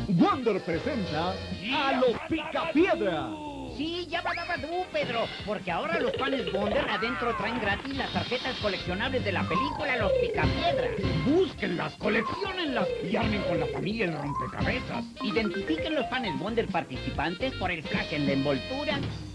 Wonder presenta a los Picapiedra. Sí, ya tú, Pedro, porque ahora los panes Wonder adentro traen gratis las tarjetas coleccionables de la película Los Picapiedra. Búsquenlas, colecciónenlas y armen con la familia el rompecabezas. Identifiquen los panes Wonder participantes por el flash en la envoltura